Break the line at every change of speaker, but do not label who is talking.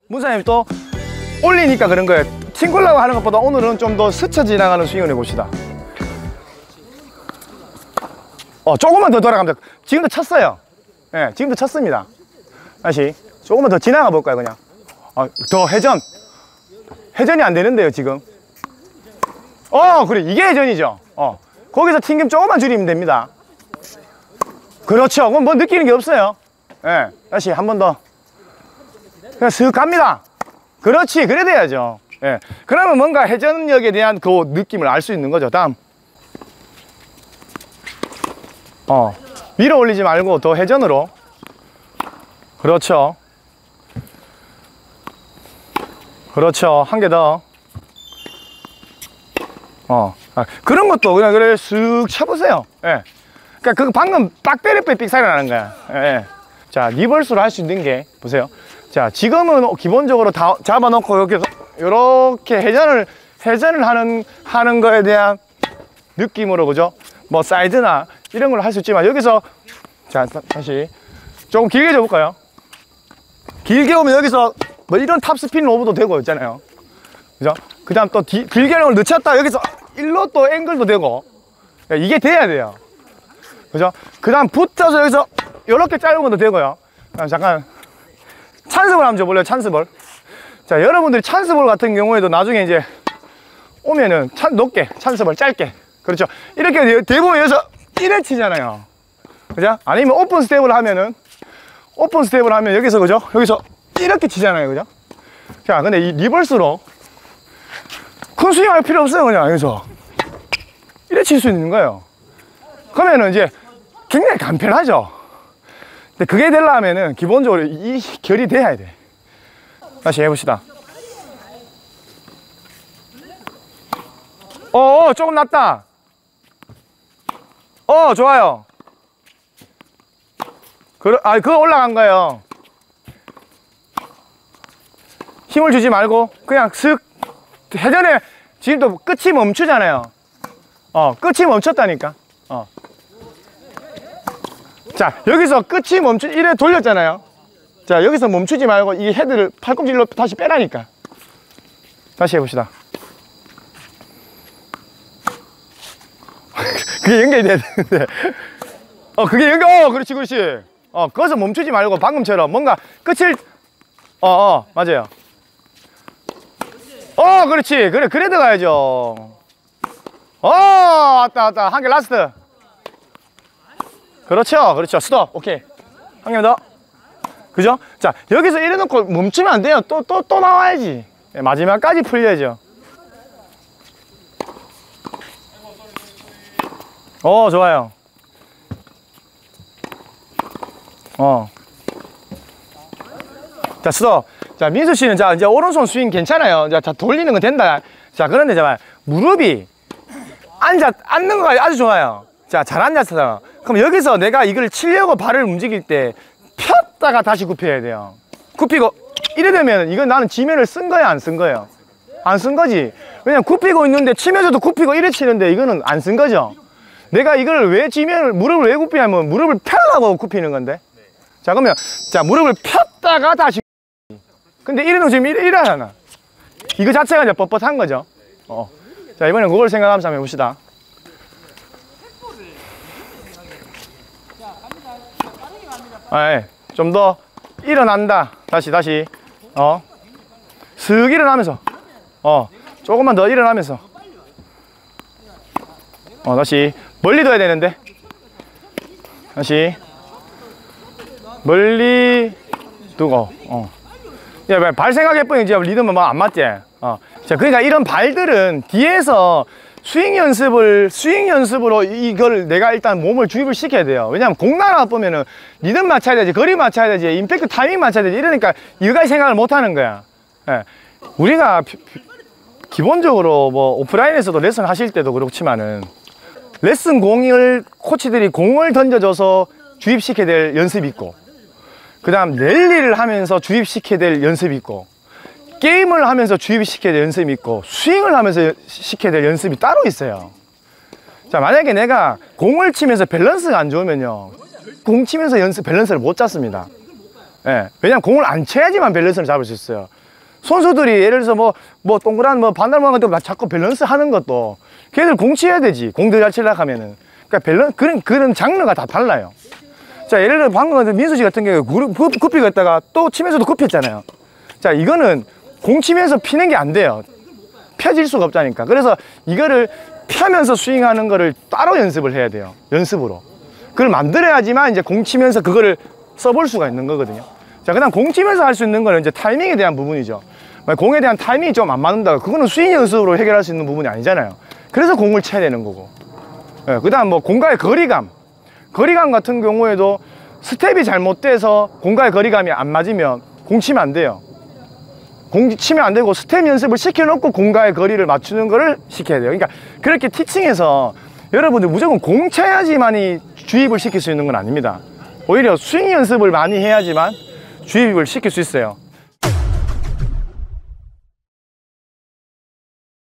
문사님 또 올리니까 그런 거예요. 튕기려고 하는 것보다 오늘은 좀 더 스쳐 지나가는 스윙을 해봅시다. 조금만 더 돌아가면 돼. 지금도 쳤어요. 예, 지금도 쳤습니다. 다시 조금만 더 지나가 볼까요, 그냥. 더 회전이 안 되는데요, 지금. 그래, 이게 회전이죠. 거기서 튕김 조금만 줄이면 됩니다. 그렇죠. 그럼 뭐 느끼는 게 없어요. 예, 다시 한 번 더. 그냥 슥 갑니다. 그렇지, 그래 돼야죠. 예, 그러면 뭔가 회전력에 대한 그 느낌을 알 수 있는 거죠. 다음. 위로 올리지 말고 더 회전으로. 그렇죠. 그렇죠. 한 개 더. 그런 것도 그냥 그래 쓱 쳐보세요. 예. 그러니까 그 방금 딱 때릴 때 삑사리 나는 거야. 예. 자, 리버스로 할 수 있는 게 보세요. 자, 지금은 기본적으로 다 잡아놓고 이렇게 회전을 하는 거에 대한 느낌으로, 그죠? 뭐 사이드나 이런 걸 할 수 있지만 여기서, 자, 다시 조금 길게 줘볼까요? 길게 오면 여기서 뭐 이런 탑스핀 오버도 되고 있잖아요. 그죠? 그 다음 또 길게 오면 늦췄다 여기서 일로 또 앵글도 되고, 이게 돼야 돼요. 그죠? 그 다음 붙어서 여기서 이렇게 짧은 것도 되고요. 잠깐 찬스볼 한번 줘볼래요? 찬스볼. 자, 여러분들이 찬스볼 같은 경우에도 나중에 이제 오면은 높게 찬스볼 짧게, 그렇죠? 이렇게 대부분 여기서 이래 치잖아요. 그죠? 아니면 오픈 스텝을 하면 여기서, 그죠? 여기서 이렇게 치잖아요. 그죠? 자, 근데 이 리버스로 큰 스윙 할 필요 없어요. 그냥 여기서 이래 칠 수 있는 거예요. 그러면은 이제 굉장히 간편하죠. 근데 그게 되려면은 기본적으로 이 결이 돼야 돼. 다시 해봅시다. 조금 낫다. 좋아요. 그거 올라간 거예요. 힘을 주지 말고 그냥 슥 회전에 지금도 끝이 멈추잖아요. 끝이 멈췄다니까. 자, 여기서 끝이 이래 돌렸잖아요. 자, 여기서 멈추지 말고 이 헤드를 팔꿈치로 다시 빼라니까. 다시 해봅시다. 그게 연결이 돼야 되는데. 그게 그렇지, 그렇지. 거기서 멈추지 말고 방금처럼 뭔가 끝을, 맞아요. 그렇지. 그래 들어가야죠. 왔다. 한 개 라스트. 그렇죠. 스톱. 오케이. 한 개 더. 그죠? 자, 여기서 이래 놓고 멈추면 안 돼요. 또 나와야지. 마지막까지 풀려야죠. 좋아요. 자, 스톱. 자, 민수 씨는 자, 이제 오른손 스윙 괜찮아요. 자, 돌리는 건 된다. 자, 그런데 잠깐 무릎이 앉는 거가 아주 좋아요. 자, 잘 앉았어. 그럼 여기서 내가 이걸 치려고 발을 움직일 때 폈다가 다시 굽혀야 돼요. 굽히고 이래 되면 이건 나는 지면을 쓴 거야, 안 쓴 거예요? 안 쓴 거지. 왜냐면 굽히고 있는데 치면서도 굽히고 이래 치는데 이거는 안 쓴 거죠. 내가 이걸 왜 무릎을 왜 굽히냐면 무릎을 펴려고 굽히는 건데. 자, 그러면 자, 무릎을 폈다가 다시. 근데 이래도 지금 이래 하잖아. 이거 자체가 이제 뻣뻣한 거죠. 자, 이번엔 그걸 생각하면서 한번 해봅시다. 좀 더 일어난다. 다시 슥 일어나면서 조금만 더 일어나면서 다시 멀리 둬야 되는데 다시 멀리 두고 야, 발 생각해보니 이제 리듬은 막 안 맞지? 자, 그러니까 이런 발들은 뒤에서 스윙 연습으로 이걸 내가 일단 몸을 주입을 시켜야 돼요. 왜냐면 공 날아 보면은 리듬 맞춰야 되지, 거리 맞춰야 되지, 임팩트 타이밍 맞춰야 되지. 이러니까 이거까지 생각을 못 하는 거야. 우리가 기본적으로 뭐 오프라인에서도 레슨 하실 때도 그렇지만은 레슨 코치들이 공을 던져줘서 주입시켜야 될 연습이 있고, 그 다음 랠리를 하면서 주입시켜야 될 연습이 있고, 게임을 하면서 주입시켜야 될 연습이 있고, 스윙을 하면서 시켜야 될 연습이 따로 있어요. 자, 만약에 내가 공을 치면서 밸런스가 안 좋으면요, 공 치면서 밸런스를 못 잡습니다. 왜냐면 공을 안 쳐야지만 밸런스를 잡을 수 있어요. 선수들이 예를 들어서 뭐 동그란 반달 모양 같은 거 자꾸 밸런스 하는 것도 걔들 공 치해야 되지. 공들 잘 치려고 하면은. 그러니까 그런 장르가 다 달라요. 자, 예를 들어 방금 민수씨 같은 경우에 굽히고 있다가 또 치면서도 굽혔잖아요. 자, 이거는 공 치면서 피는 게 안 돼요. 펴질 수가 없다니까. 그래서 이거를 펴면서 스윙하는 거를 따로 연습을 해야 돼요. 연습으로. 그걸 만들어야지만 이제 공 치면서 그거를 써볼 수가 있는 거거든요. 자, 그다음 공 치면서 할 수 있는 거는 이제 타이밍에 대한 부분이죠. 공에 대한 타이밍이 좀 안 맞는다. 그거는 스윙 연습으로 해결할 수 있는 부분이 아니잖아요. 그래서 공을 쳐야 되는 거고. 예, 그다음 뭐 공과의 거리감 같은 경우에도 스텝이 잘못돼서 공과의 거리감이 안 맞으면 공 치면 안 돼요. 공 치면 안 되고 스텝 연습을 시켜놓고 공과의 거리를 맞추는 거를 시켜야 돼요. 그러니까 그렇게 티칭해서 여러분들 무조건 공 쳐야지만이 주입을 시킬 수 있는 건 아닙니다. 오히려 스윙 연습을 많이 해야지만 주입을 시킬 수 있어요.